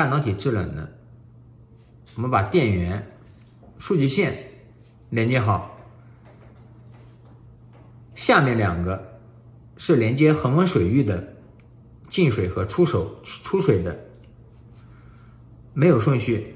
半导体制冷呢，我们把电源、数据线连接好，下面2个是连接恒温水域的进水和出水的，没有顺序，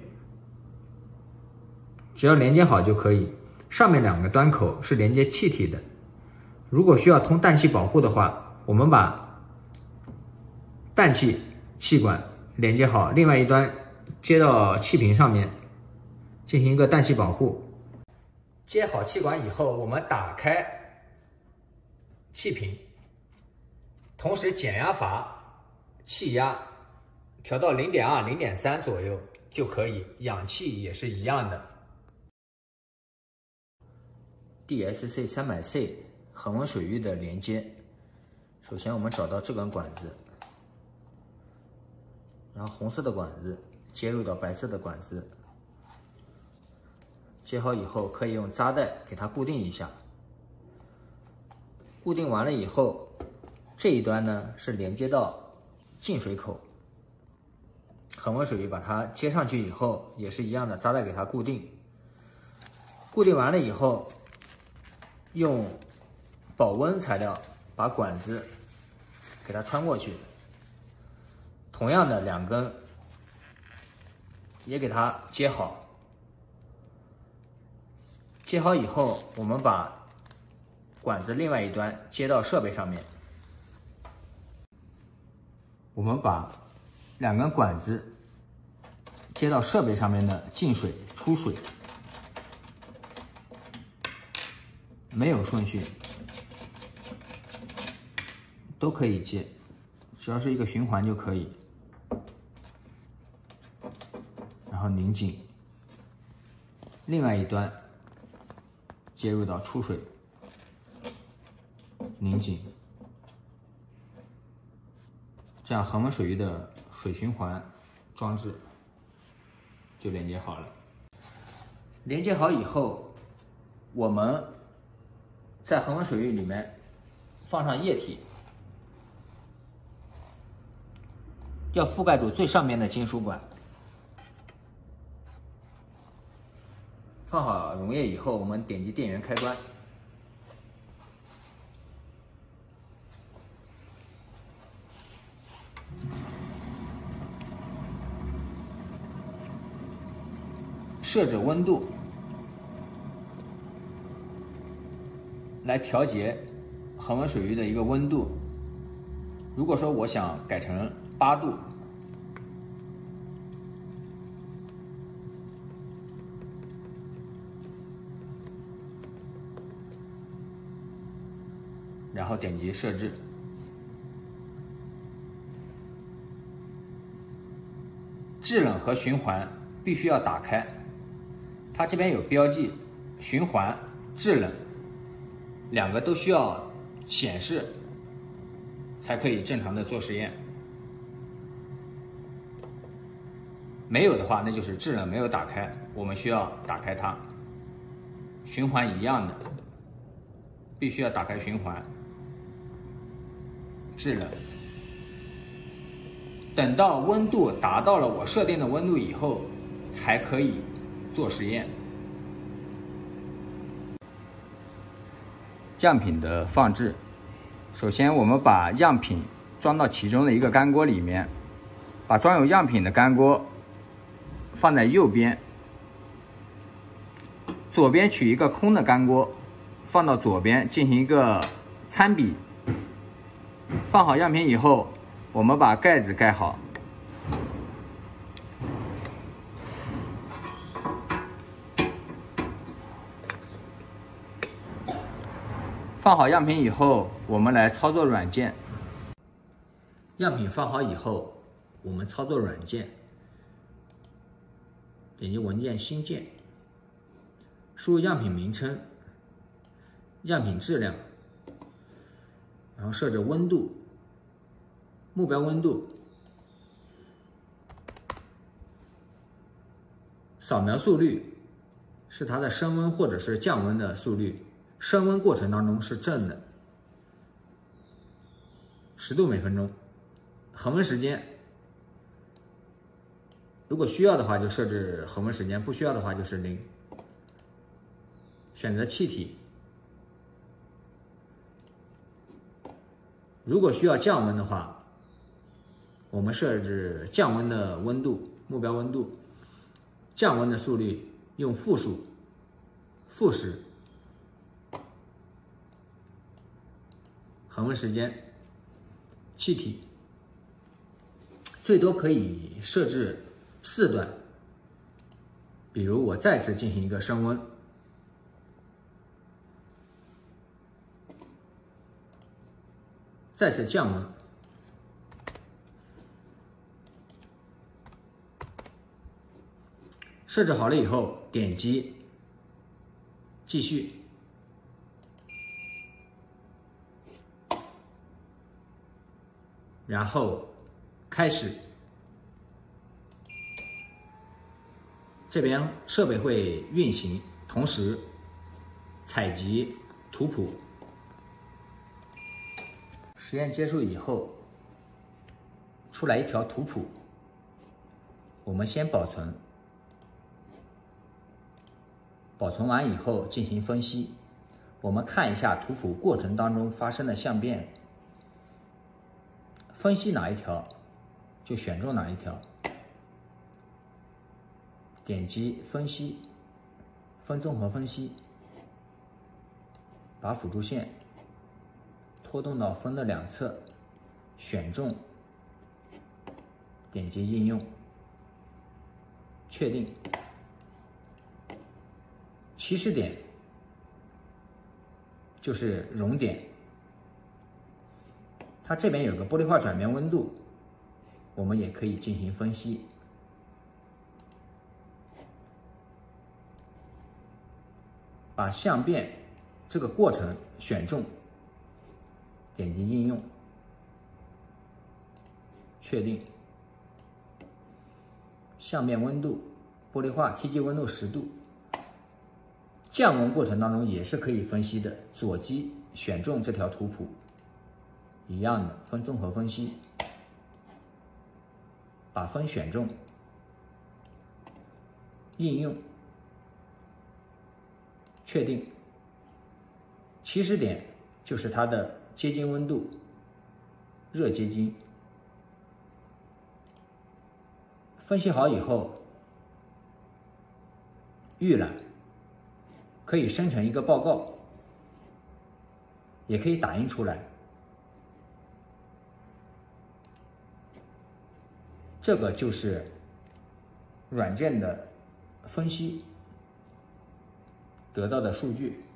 只要连接好就可以。上面2个端口是连接气体的，如果需要通氮气保护的话，我们把氮气气管连接好，另外一端接到气瓶上面进行一个氮气保护。接好气管以后，我们打开气瓶，同时减压阀气压调到0.2、0.3左右就可以，氧气也是一样的。DSC 300C 恒温水域的连接，首先我们找到这根管子，然后红色的管子接入到白色的管子，接好以后可以用扎带给它固定一下。固定完了以后，这一端呢是连接到进水口，恒温水域把它接上去以后也是一样的，扎带给它固定。固定完了以后，用保温材料把管子给它穿过去，同样的2根也给它接好。接好以后，我们把管子另外一端接到设备上面，我们把2根管子接到设备上面的进水、出水，没有顺序，都可以接，只要是一个循环就可以。然后拧紧，另外一端接入到出水，拧紧，这样恒温水域的水循环装置就连接好了。连接好以后，我们在恒温水域里面放上液体，要覆盖住最上面的金属管。放好溶液以后，我们点击电源开关，设置温度来调节恒温水域的一个温度。如果说我想改成8度，然后点击设置，制冷和循环必须要打开，它这边有标记，循环、制冷2个都需要显示，才可以正常的做实验。没有的话，那就是制冷没有打开，我们需要打开它。循环一样的，必须要打开循环。制冷，等到温度达到了我设定的温度以后，才可以做实验。样品的放置，首先我们把样品装到其中的一个干锅里面，把装有样品的干锅放在右边，左边取一个空的干锅放到左边进行一个参比。放好样品以后，我们把盖子盖好，放好样品以后，我们来操作软件。样品放好以后，我们操作软件，点击文件新建，输入样品名称、样品质量，然后设置温度、目标温度，扫描速率是它的升温或者是降温的速率，升温过程当中是正的，10度每分钟。恒温时间如果需要的话就设置恒温时间，不需要的话就是0。选择气体。如果需要降温的话，我们设置降温的温度，目标温度，降温的速率用负数，负10。恒温时间，气体，最多可以设置4段。比如我再次进行一个升温，再次降温，设置好了以后，点击继续，然后开始。这边设备会运行，同时采集图谱。实验结束以后，出来一条图谱，我们先保存。保存完以后进行分析，我们看一下图谱过程当中发生的相变，分析哪一条就选中哪一条，点击分析，分综合分析，把辅助线拖动到分的两侧，选中，点击应用，确定。起始点就是熔点，它这边有个玻璃化转变温度，我们也可以进行分析。把相变这个过程选中，点击应用，确定。相变温度，玻璃化 TG 温度10度。降温过程当中也是可以分析的，左击选中这条图谱，一样的分综合分析，把分选中，应用，确定。起始点就是它的结晶温度，热结晶。分析好以后，预览。可以生成一个报告，也可以打印出来。这个就是软件的分析得到的数据。